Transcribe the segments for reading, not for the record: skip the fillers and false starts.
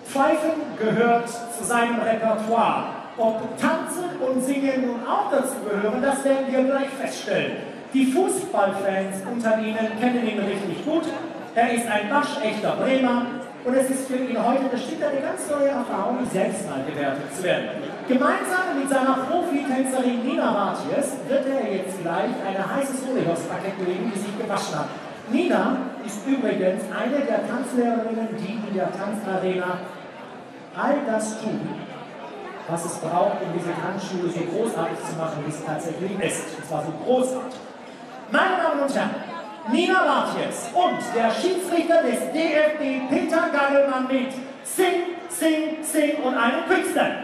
Pfeifen gehört zu seinem Repertoire. Ob Tanzen und Singen nun auch dazu gehören, das werden wir gleich feststellen. Die Fußballfans unter Ihnen kennen ihn richtig gut. Er ist ein waschechter Bremer und es ist für ihn heute bestimmt eine ganz neue Erfahrung, selbst mal gewertet zu werden. Gemeinsam mit seiner Profitänzerin Nina Martjes wird er jetzt gleich eine heiße Soleos-Parkett legen, die sich gewaschen hat. Nina ist übrigens eine der Tanzlehrerinnen, die in der Tanzarena all das tun, was es braucht, um diese Tanzschule so großartig zu machen, wie es tatsächlich ist. Und zwar so großartig. Meine Damen und Herren, Nina Martjes und der Schiedsrichter des DFB Peter Gagelmann mit Sing, Sing, Sing und einem Quickstep.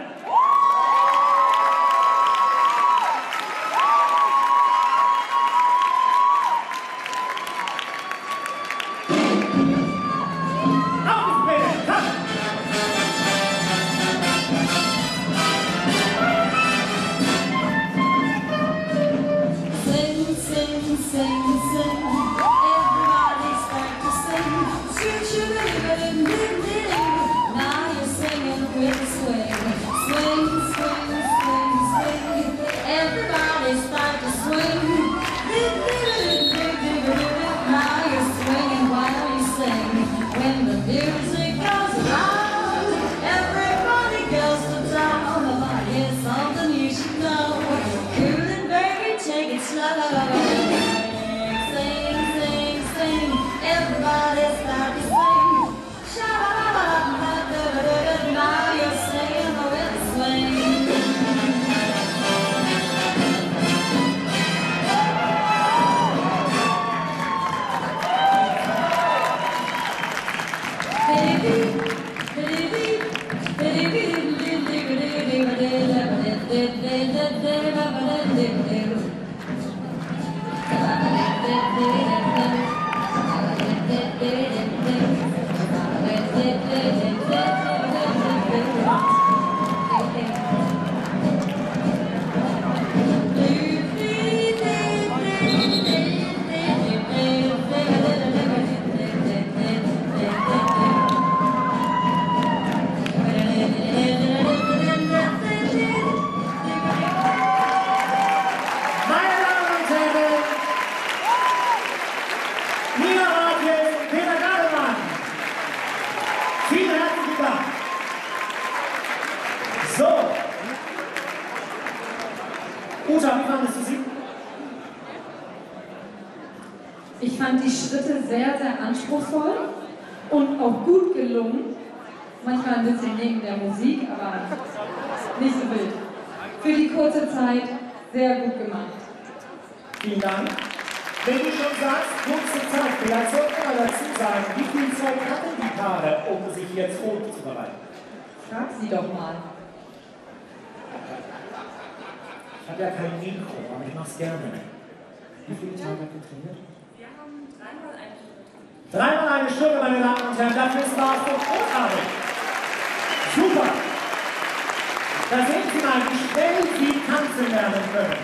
Ich fand die Schritte sehr, sehr anspruchsvoll und auch gut gelungen. Manchmal ein bisschen neben der Musik, aber nicht so wild. Für die kurze Zeit sehr gut gemacht. Vielen Dank. Wenn du schon sagst, kurze Zeit, vielleicht sollte man dazu sagen, wie viel Zeit hatten die Paare, um sich jetzt vorzubereiten? Frag sie doch mal. Ich habe ja kein Mikro, aber ich mache es gerne. Wie viel Zeit habt ihr trainiert? Wir haben dreimal eine Stunde. Dreimal eine Stunde, meine Damen und Herren, dafür war es doch großartig. Super. Da sehen Sie mal, wie schnell Sie tanzen lernen können.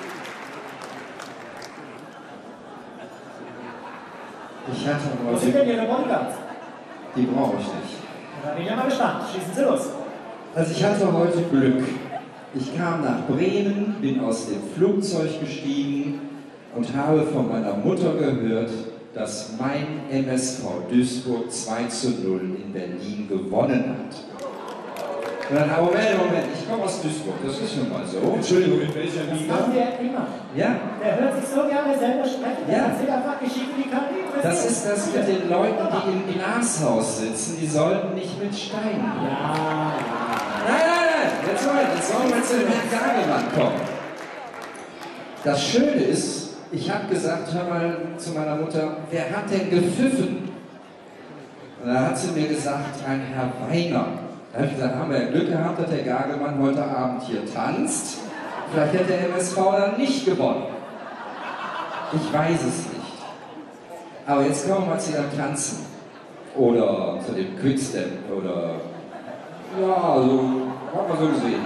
Ich hatte Wo sind denn Ihre Bodyguards? Die brauche ich nicht. Da bin ich ja mal gespannt. Schießen Sie los. Also ich hatte heute Glück. Ich kam nach Bremen, bin aus dem Flugzeug gestiegen und habe von meiner Mutter gehört, dass mein MSV Duisburg 2:0 in Berlin gewonnen hat. Und dann, Moment, ich komme aus Duisburg, das ist nun mal so. Entschuldigung, in welcher Liga? Das macht der immer. Ja? Der hört sich so gerne selber sprechen, der hat sich einfach geschickt in die Karriere. Das ist das mit den Leuten, die im Glashaus sitzen, die sollten nicht mit Steinen. Ja. Nein, jetzt sollen wir zu dem Herrn Gagelmann kommen. Das Schöne ist, ich habe gesagt, hör mal zu meiner Mutter, wer hat denn gepfiffen? Und da hat sie mir gesagt, ein Herr Weiner. Da habe ich gesagt, haben wir ja Glück gehabt, dass der Gagelmann heute Abend hier tanzt. Vielleicht hätte der MSV dann nicht gewonnen. Ich weiß es nicht. Aber jetzt kommen wir mal zu dem Tanzen. Oder zu dem Quickstep. Oder ja, so haben wir so gesehen.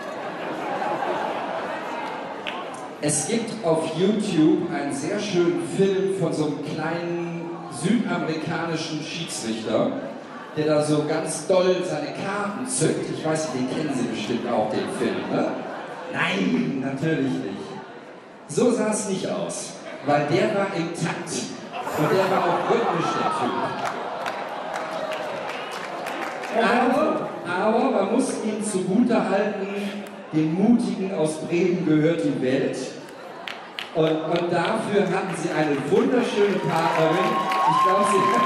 Es gibt auf YouTube einen sehr schönen Film von so einem kleinen südamerikanischen Schiedsrichter. der da so ganz doll seine Karten zückt. Ich weiß nicht, den kennen Sie bestimmt auch, den Film, ne? Nein, natürlich nicht. So sah es nicht aus, weil der war im Takt und der war auch rhythmisch, der Typ. Aber man muss ihm zugutehalten, den Mutigen aus Bremen gehört die Welt. Und dafür hatten sie eine wunderschöne Partnerin. Ich glaube,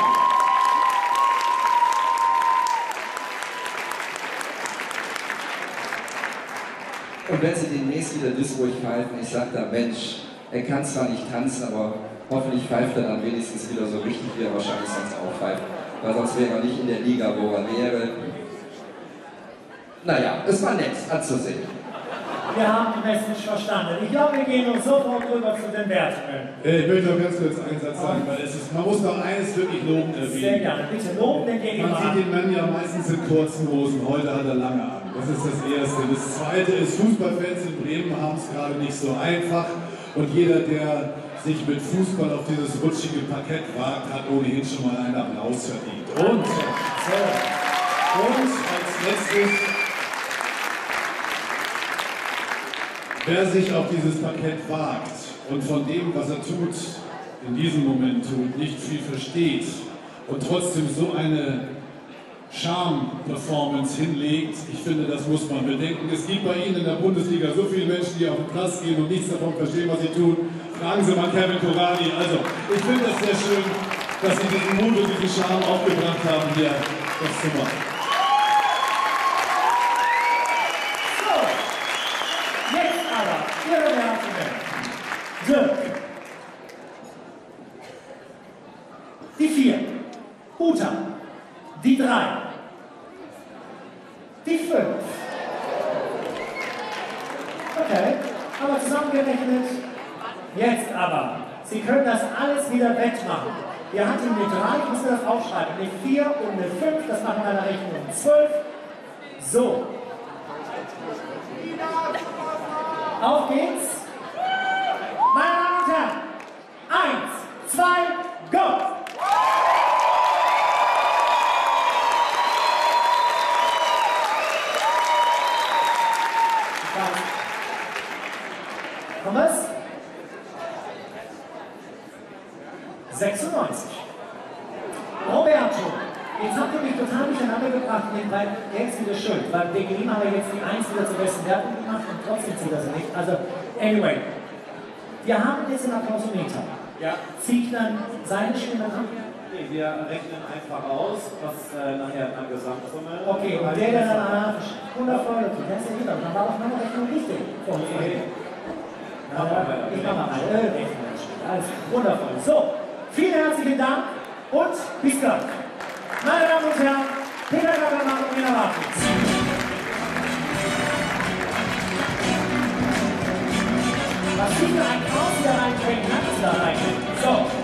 und wenn sie demnächst wieder Duisburg pfeifen, ich sage da, Mensch, er kann zwar nicht tanzen, aber hoffentlich pfeift er dann wenigstens wieder so richtig, wie er wahrscheinlich sonst auch pfeift. Weil sonst wäre er nicht in der Liga, wo er wäre. Naja, es war nett anzusehen. Wir haben die Message verstanden. Ich glaube, wir gehen uns sofort rüber zu den Wertungen. Ich möchte noch ganz kurz einen Satz sagen, weil man muss noch eines wirklich lobend erwähnen. Sehr gerne. Bitte loben den Gegenüber. Man sieht den Mann ja meistens in kurzen Hosen, heute hat er lange an. Das ist das Erste. Das Zweite ist, Fußballfans in Bremen haben es gerade nicht so einfach. Und jeder, der sich mit Fußball auf dieses rutschige Parkett wagt, hat ohnehin schon mal einen Applaus verdient. Und als letztes, wer sich auf dieses Parkett wagt und von dem, was er tut, in diesem Moment tut, nicht viel versteht und trotzdem so eine Charme-Performance hinlegt, ich finde, das muss man bedenken. Es gibt bei Ihnen in der Bundesliga so viele Menschen, die auf den Platz gehen und nichts davon verstehen, was sie tun. Fragen Sie mal Kevin Korani. Also, ich finde es sehr schön, dass Sie diesen Mut und diesen Charme aufgebracht haben, hier das zu machen. Jetzt aber Ihre Wertungen. Dirk. Die 4. Uta. Die 3. Die 5. Okay, aber zusammengerechnet. Jetzt aber. Sie können das alles wieder wettmachen. Wir hatten eine 3, ich muss mir das aufschreiben. Eine 4 und eine 5, das machen wir in der Rechnung 12. So. Auf geht's. Meine Damen und Herren. 1, 2, go! Thomas? 96. Roberto, jetzt habt ihr mich total durcheinander gebracht, weil er ist wieder schuld, weil wegen ihm haben wir jetzt die 1 wieder zur besten Wertung gemacht und trotzdem zieht er sie nicht. Also, anyway, wir haben jetzt den Applausometer. Ja. Zieht dann seine Stimme ab? Nee, wir rechnen einfach aus, was nachher an Gesamtsumme. Okay, und der dann 100 Euro tut, der ist ja wieder, dann war doch meine Rechnung richtig. Okay. Ich mach mal eine Rechnung. Alles wundervoll. So, vielen herzlichen Dank und bis gleich. Meine Damen und Herren, Peter Gabelmann und Nina Martins. Was Sie für ein Chaos hier reinbringen, kannst du da rein. So.